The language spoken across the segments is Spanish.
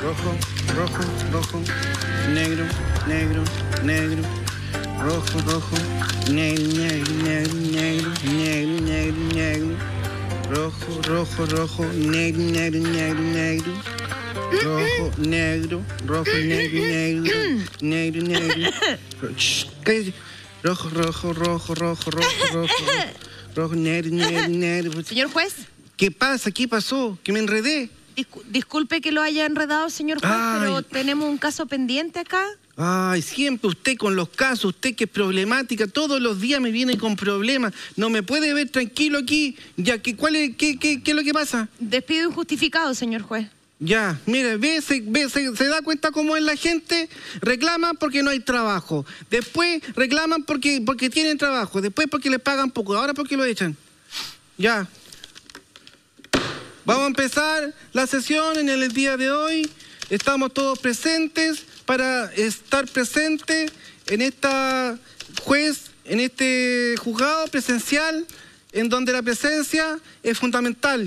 rojo, rojo, rojo, negro, negro, negro, rojo, rojo, negro, negro, negro, negro, negro, negro, negro, rojo, rojo, rojo, negro, negro, negro, negro, rojo, negro, rojo, negro, negro, negro, negro, rojo, rojo, rojo, rojo, rojo, rojo, rojo, negro, negro, negro. Señor juez. ¿Qué pasa? ¿Qué pasó? ¿Que me enredé? Disculpe que lo haya enredado, señor juez, pero tenemos un caso pendiente acá. Ay, siempre usted con los casos, usted que es problemática, todos los días me viene con problemas. No me puede ver tranquilo aquí. Ya, qué es lo que pasa? Despido injustificado, señor juez. Ya, mire, se da cuenta cómo es la gente. Reclaman porque no hay trabajo. Después reclaman porque tienen trabajo. Después porque les pagan poco. Ahora porque lo echan. Ya. Vamos a empezar la sesión en el día de hoy. Estamos todos presentes para estar presentes en esta en este juzgado presencial, en donde la presencia es fundamental.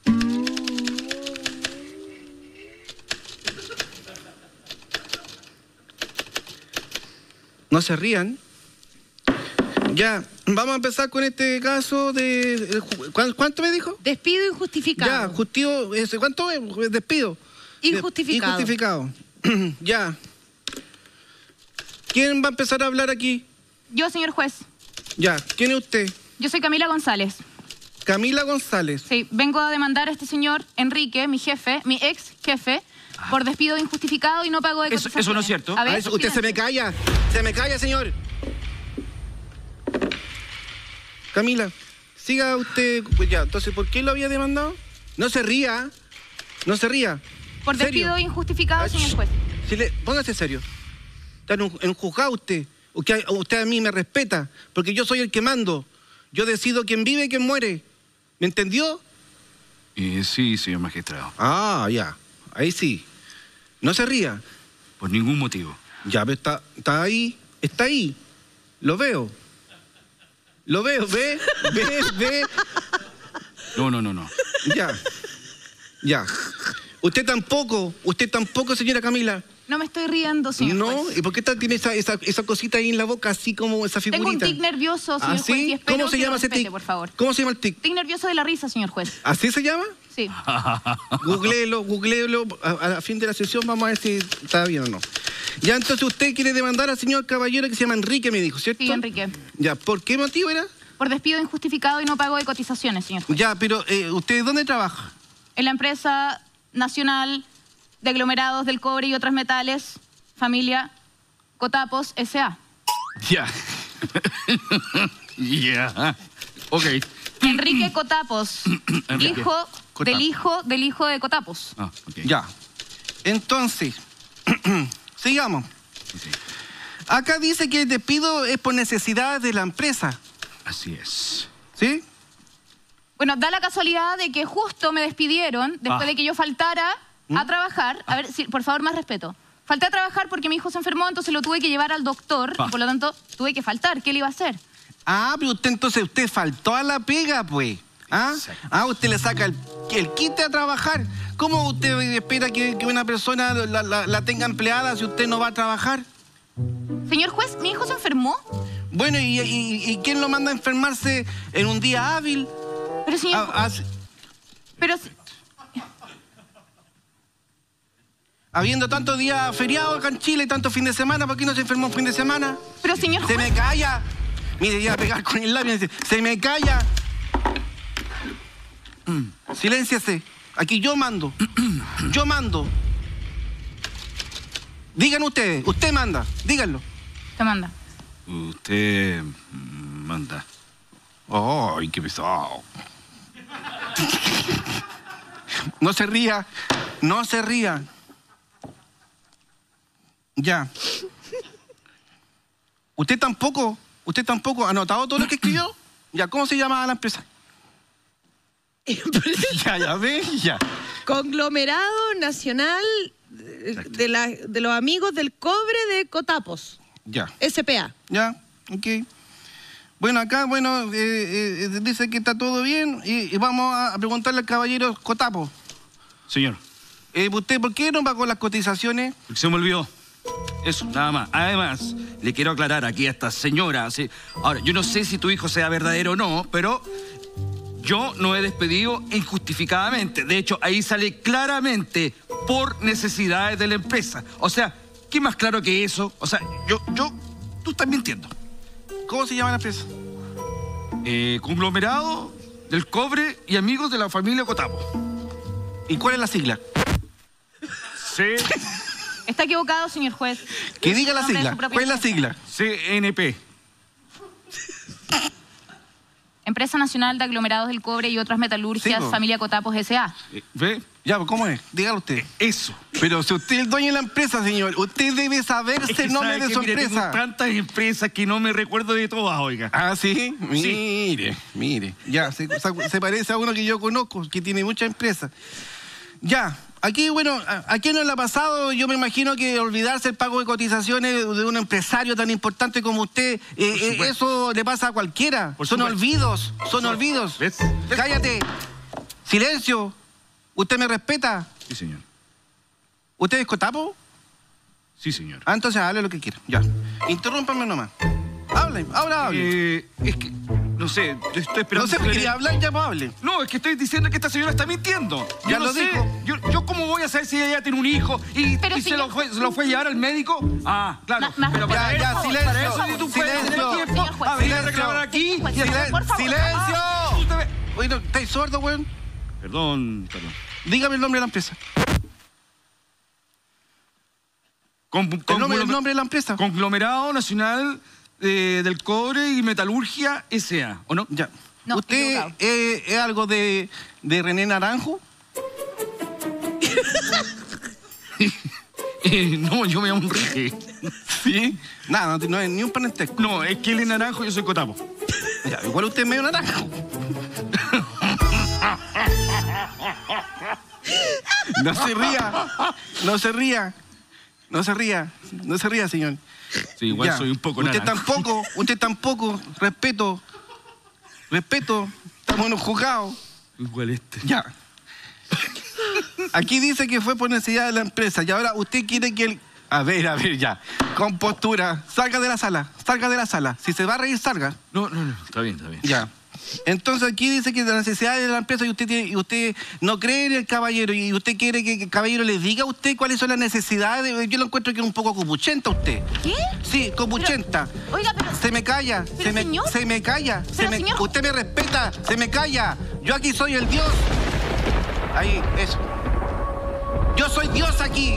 No se rían. Ya, vamos a empezar con este caso de... ¿Cuánto me dijo? Despido injustificado. Ya, ¿cuánto es? Despido. Injustificado. Injustificado. Ya. ¿Quién va a empezar a hablar aquí? Yo, señor juez. Ya, ¿quién es usted? Yo soy Camila González. Camila González. Sí, vengo a demandar a este señor Enrique, mi jefe, mi ex jefe, por despido injustificado y no pago de cotizaciones. Eso no es cierto. A ver, Usted se me calla. Se me calla, señor. Camila, siga usted. Pues ya, entonces, ¿por qué lo había demandado? No se ría. No se ría. Por despido injustificado, señor juez. Póngase serio. Está en un juzgado usted. Usted a mí me respeta, porque yo soy el que mando. Yo decido quién vive y quién muere. ¿Me entendió? Sí, señor magistrado. Ah, ya. Ahí sí. No se ría. Por ningún motivo. Ya, pero está ahí. Está ahí. Lo veo. Lo veo. Ve. No. Ya. Usted tampoco, señora Camila. No me estoy riendo, señor juez. No, ¿y por qué tiene esa cosita ahí en la boca, así como esa figurita? Tengo un tic nervioso, señor juez, y espero ¿Cómo se llama ese tic? Por favor. ¿Cómo se llama el tic? Tic nervioso de la risa, señor juez. ¿Así se llama? Sí. Googleelo. A fin de la sesión vamos a ver si está bien o no. Ya, entonces usted quiere demandar al señor caballero que se llama Enrique, me dijo, ¿cierto? Sí, Enrique. Ya, ¿por qué motivo era? Por despido injustificado y no pago de cotizaciones, señor juez. Ya, pero ¿usted dónde trabaja? En la empresa nacional de aglomerados del cobre y otros metales, familia Cotapos S.A. Ya. Ya. Ok. Enrique Cotapos, Enrique hijo Cotapos. del hijo de Cotapos. Ah, ok. Ya. Entonces, sigamos. Okay. Acá dice que el despido es por necesidades de la empresa. Así es. ¿Sí? Bueno, da la casualidad de que justo me despidieron después de que yo faltara a trabajar. A ver, sí, por favor, más respeto. Falté a trabajar porque mi hijo se enfermó, entonces lo tuve que llevar al doctor y por lo tanto tuve que faltar. ¿Qué le iba a hacer? Ah, pero usted faltó a la pega, pues. ¿Ah? Usted le saca el quite a trabajar. ¿Cómo usted espera que una persona la tenga empleada si usted no va a trabajar? Señor juez, mi hijo se enfermó. Bueno, ¿y quién lo manda a enfermarse en un día hábil? Pero señor... Pero... Habiendo tantos días feriados acá en Chile y tanto fin de semana, ¿por qué no se enfermó un fin de semana? Pero señor ¡Se juez... me calla! Mire, iba a pegar con el labio y dice, ¡se me calla! Silénciese. Aquí yo mando. Yo mando. Digan ustedes. Usted manda. Díganlo. Te manda. Usted manda. ¡Ay, qué pesado! No se ría. No se ría. Ya. Usted tampoco ha anotado todo lo que escribió. Ya, ¿cómo se llama la empresa? Ya ve, ya. Conglomerado Nacional de los Amigos del Cobre de Cotapos. Ya. S.P.A. Ya, ok. Bueno, acá, dice que está todo bien y vamos a preguntarle al caballero Cotapo. Señor. ¿Usted por qué no pagó las cotizaciones? Porque se me olvidó. Eso, nada más. Además, le quiero aclarar aquí a esta señora. ¿Sí? Ahora, yo no sé si tu hijo sea verdadero o no, pero yo no he despedido injustificadamente. De hecho, ahí sale claramente por necesidades de la empresa. O sea, ¿qué más claro que eso? O sea, tú estás mintiendo. ¿Cómo se llama la empresa? Conglomerado del Cobre y amigos de la familia Cotapo. ¿Y cuál es la sigla? Sí. Está equivocado, señor juez. Que diga la Nombre de sigla. su propia ¿Cuál es la empresa. sigla? CNP. Empresa Nacional de Aglomerados del Cobre y otras metalurgias, Sí, po. familia Cotapos S.A. ¿Ve? Ya, pues, ¿cómo es? Dígalo usted. Eso. Pero si usted es el dueño de la empresa, señor, usted debe saberse el nombre de su Mire, tengo empresa. tantas empresas que no me recuerdo de todas, oiga. Ah, ¿sí? Mire. Ya, se parece a uno que yo conozco, que tiene muchas empresas. Ya, aquí, bueno, ¿a quién no le ha pasado? Yo me imagino que olvidarse el pago de cotizaciones de un empresario tan importante como usted, eso le pasa a cualquiera. Por Son supuesto. olvidos, son olvidos. ¿Ves? Cállate. Silencio. ¿Usted me respeta? Sí, señor. ¿Usted es Cotapo? Sí, señor. Ah, entonces hable lo que quiera. Ya. Interrúmpame nomás. Hable, ahora hable. Es que, no sé, yo estoy esperando... No sé, que me le- quería hablar, ya pues hable. No, es que estoy diciendo que esta señora está mintiendo. Ya Yo no lo sé. dijo. Yo cómo voy a saber si ella tiene un hijo y Pero se señor- lo fue a llevar al médico. Ah, claro. Más Pero para Ya, eso, silencio, para eso tú puedes tener silencio. tiempo Señor juez. a venir a Silencio. reclamar aquí. Juez, y a- Silencio. por favor. ¡Silencio! Usted ve- Oye, no, ¿estáis sordo, weón? Perdón. Dígame el nombre de la empresa. El nombre de la empresa. Conglomerado Nacional del Cobre y Metalurgia S.A., ¿o no? Ya. No, ¿Usted equivocado. es algo de René Naranjo? No, yo me llamo Enrique. Sí. Nada, no es ni un parentesco. No, es que él es naranjo y yo soy Cotapo. Ya, igual usted es medio naranjo. No se ría. No se ría. No se ría. No se ría, señor. Sí, igual Ya. soy un poco Usted naranjo. tampoco. Respeto. Estamos en un juzgado. Igual este. Ya. Aquí dice que fue por necesidad de la empresa y ahora usted quiere que él... A ver, ya. Con postura. Salga de la sala. Si se va a reír, salga. No, está bien. Ya. Entonces aquí dice que la necesidad de la empresa y usted no cree en el caballero y usted quiere que el caballero le diga a usted cuáles son las necesidades. Yo lo encuentro que es un poco copuchenta usted. ¿Qué? Sí, copuchenta. Oiga, pero... Se me calla, Pero, señor. se me calla. Pero, señor. Usted me respeta, se me calla. Yo aquí soy el Dios. Ahí, eso. Yo soy Dios aquí.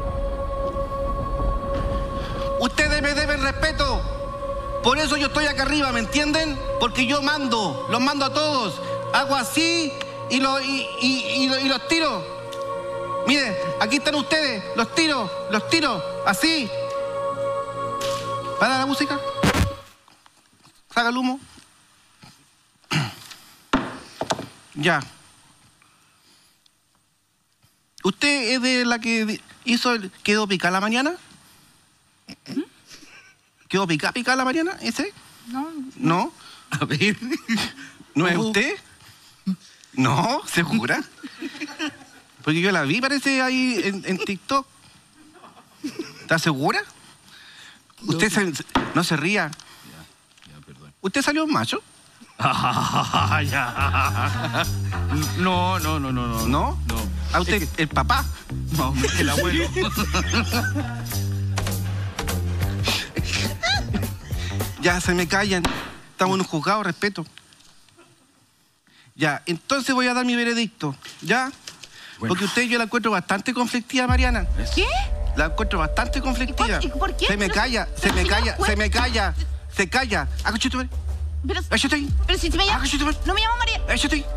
Ustedes me deben respeto. Por eso yo estoy acá arriba, ¿me entienden? Porque yo mando, los mando a todos. Hago así y los tiro. Miren, aquí están ustedes, los tiro, así. Para la música. Saca el humo. Ya. ¿Usted es de la que hizo quedó picada la mañana? ¿Quedó picada la mañana ese? No, ¿No? A ver. ¿No es usted? ¿No? ¿Segura? Porque yo la vi, parece, ahí en TikTok. ¿Está segura? Usted no se ría. Ya, perdón. ¿Usted salió macho? Ya. No. ¿No? No. ¿A usted, el papá? No, el abuelo. Ya, se me callan. Estamos en un juzgado, respeto. Ya, entonces voy a dar mi veredicto. ¿Ya? Bueno. Porque usted yo la encuentro bastante conflictiva, Mariana. ¿Qué? La encuentro bastante conflictiva. ¿Y por qué? Se me Pero- calla, pero se me señor calla, juez. se me calla. Se calla. Ágachate, madre. Pero, Ágachate ahí. pero si me llama... Ágachate, madre. No me llamo María. Ágachate ahí.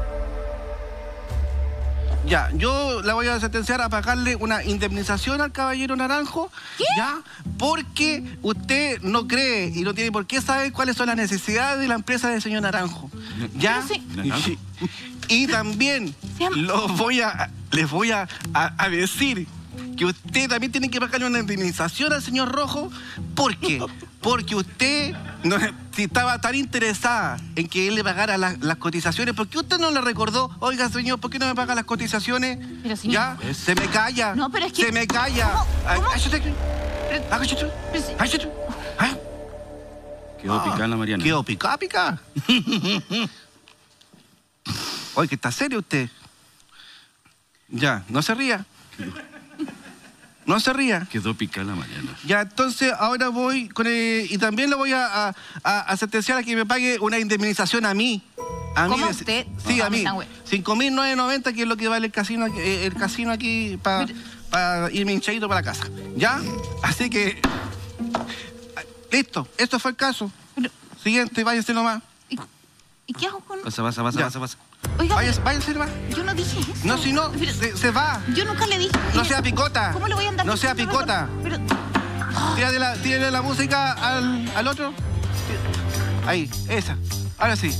Ya, yo la voy a sentenciar a pagarle una indemnización al caballero Naranjo. ¿Qué? Ya, porque usted no cree y no tiene por qué saber cuáles son las necesidades de la empresa del señor Naranjo. Ya. Pero si- Y también Se llama- les voy a decir que usted también tiene que pagarle una indemnización al señor Rojo. ¿Por qué? Porque usted no, si estaba tan interesada en que él le pagara las cotizaciones, ¿por qué usted no le recordó? Oiga, señor, ¿por qué no me paga las cotizaciones? Pero, señor, ¿Ya? Se me calla. No, pero es que... Se me calla. Quedó picada la Mariana. Quedó pica. Oye, que está serio usted. Ya, no se ría. No se ría. Quedó picada la Mariana. Ya, entonces ahora voy con y también le voy a sentenciar a que me pague una indemnización a mí. ¿Cómo usted? Sí, No, a mí. 5.990, que es lo que vale el casino aquí para irme hinchadito para la casa. ¿Ya? Así que... Listo, esto fue el caso. Pero... Siguiente, váyanse nomás. ¿Y qué hago con...? Pasa. Oiga, Váyanse nomás. yo no dije eso. No, si no, se va. Yo nunca le dije... No sea picota. ¿Cómo le voy a andar No sea diciendo picota. Pero... Tírale la música al otro. Ahí, esa. Ahora sí.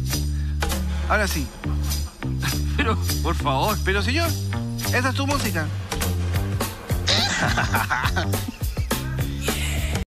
Pero, por favor. Pero señor, esa es su música.